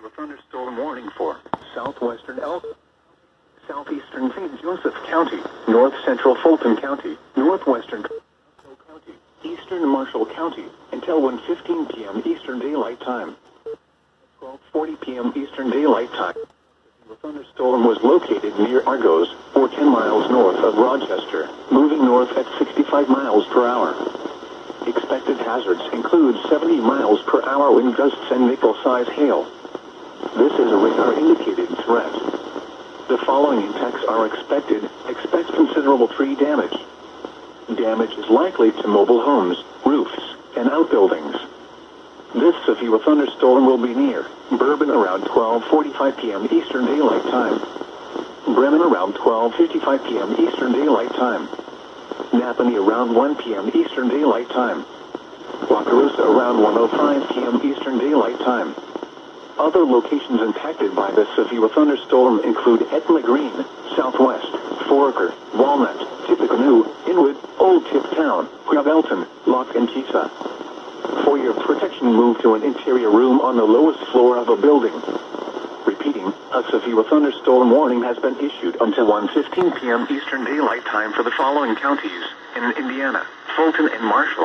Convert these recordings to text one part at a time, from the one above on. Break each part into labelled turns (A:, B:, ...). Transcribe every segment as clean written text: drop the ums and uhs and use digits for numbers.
A: severe thunderstorm warning for southwestern Elk, southeastern St. Joseph County, north central Fulton County, northwestern County, eastern Marshall County, until 1:15 p.m. Eastern Daylight Time. 12:40 p.m. Eastern Daylight Time. The thunderstorm was located near Argos, or 10 miles north of Rochester, moving north at 65 miles per hour. Expected hazards include 70 miles per hour wind gusts and nickel-size hail. This is a radar-indicated threat. The following impacts are expected. Expect considerable tree damage. Damage is likely to mobile homes, roofs, and outbuildings. This severe thunderstorm will be near Bourbon around 12:45 p.m. Eastern Daylight Time. Bremen around 12:55 p.m. Eastern Daylight Time. Napanee around 1 p.m. Eastern Daylight Time. Wakarusa around 1:05 p.m. Eastern Daylight Time. Other locations impacted by the severe thunderstorm include Etna Green, Southwest, Foraker, Walnut, Tippecanoe, Inwood, Old Tip Town, Gravelton, Lock and Kisa. For your protection, move to an interior room on the lowest floor of a building. Repeating, a severe thunderstorm warning has been issued until 1:15 p.m. Eastern Daylight Time for the following counties in Indiana: Fulton and Marshall.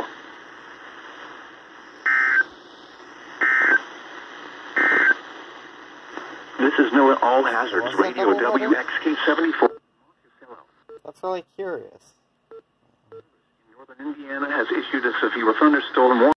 A: This is NOAA All Hazards Radio WXK-74.
B: That's really curious.
A: Northern Indiana has issued a severe thunderstorm warning.